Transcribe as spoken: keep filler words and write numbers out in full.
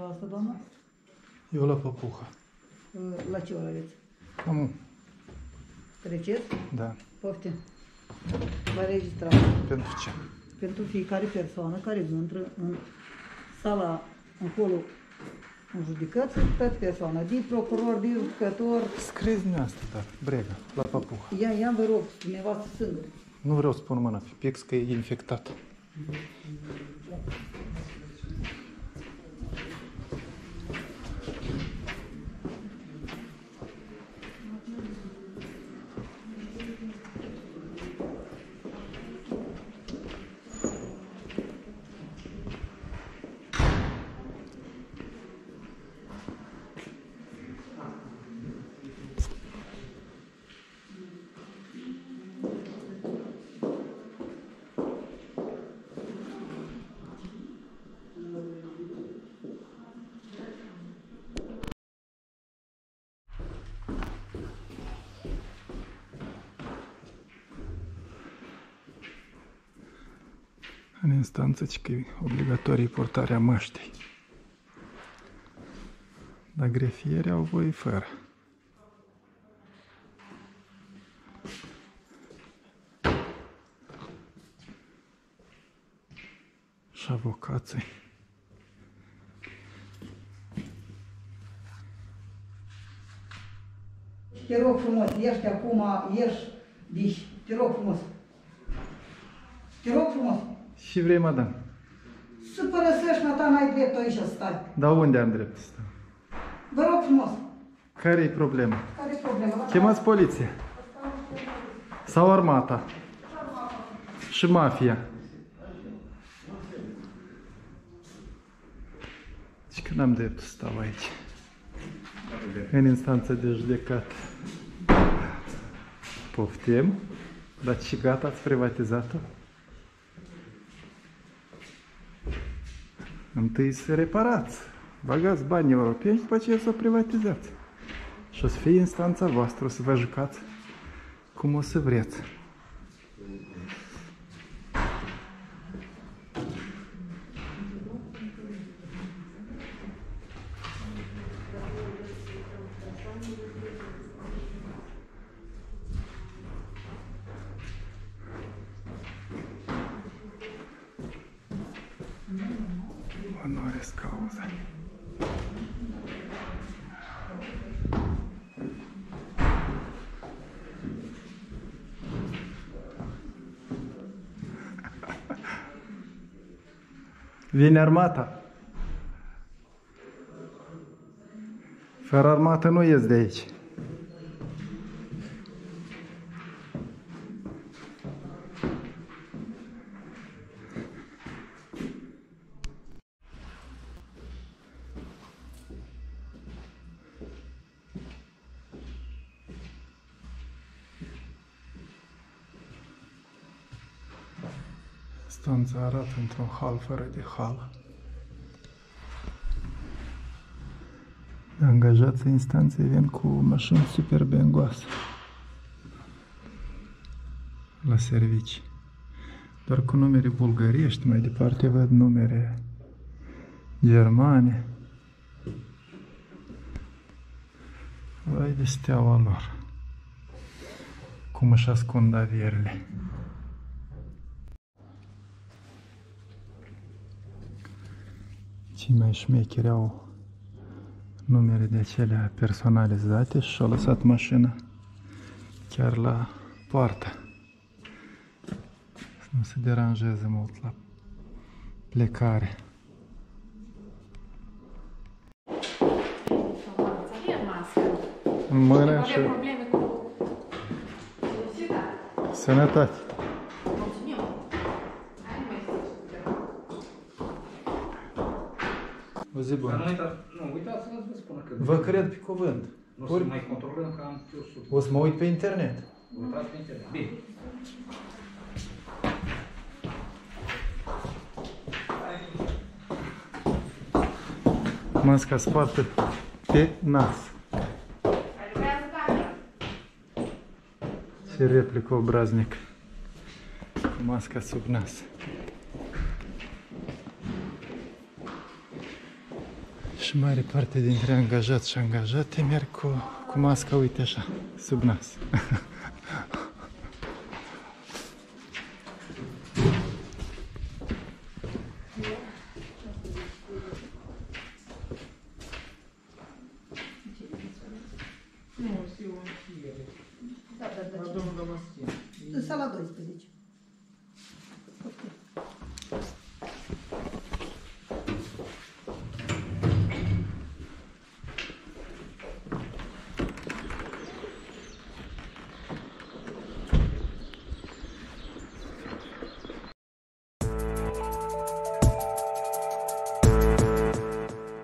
asta, doamna? Eu la Păpuha. La ce oră aveți? Cam. Treceți? Da. Poftim. La registrat. Pentru ce? Pentru fiecare persoană care intră în sala încolo în judecăță, toată persoana, din procuror, din judecător. Scrieți dumneavoastră, dar Brega, la Păpuha. Ia, ia, vă rog, dumneavoastră singur. Nu vreau să pun mâna pe pix că e infectat. În instanță, că e obligatorie purtarea măștii. Dar grefierii au voie fără. Și avocații. Te rog frumos, ieși acum, ieși, diși, te rog frumos. Te rog frumos. Și vrei, madame? Să părăsești, Nata, n-ai dreptul aici să stai. Dar unde am drept să stau? Vă rog frumos. Care e problema? Care e problema? Chemați poliția. Sau armata. Și mafia. Deci că n-am dreptul să stau aici. În instanță de judecată. Poftim. Dar și gata, ați privatizat-o? Întâi să reparați. Bagați banii europeni și după aceea să o privatizați. Și o să fie instanța voastră, o să vă jucați cum o să vreți. Onoris cauza. Vine armata. Fără armată nu ies de aici. Instanța arată într-un hal fără de hal. Angajații instanței vin cu mașini super bengoase la servicii. Doar cu numere bulgărești, mai departe văd numere germane. Vai de steaua lor. Cum își ascund avierile. Cei mai șmecheri au numere de acelea personalizate și și-au lăsat mașina chiar la poartă. Să nu se deranjeze mult la plecare. În mână și... Sănătate! O zi bună. Nu, uitați să vă spun că... Vă cred pe cuvânt. Nu o să mai controlăm că am eu sub. O să mă uit pe internet. Uitați pe internet. Bine. Masca spartă pe nas. Ce replică obraznic. Cu masca sub nas. Și mare parte dintre angajați și angajate merg cu, cu masca, uite așa, sub nas. În sala doisprezece.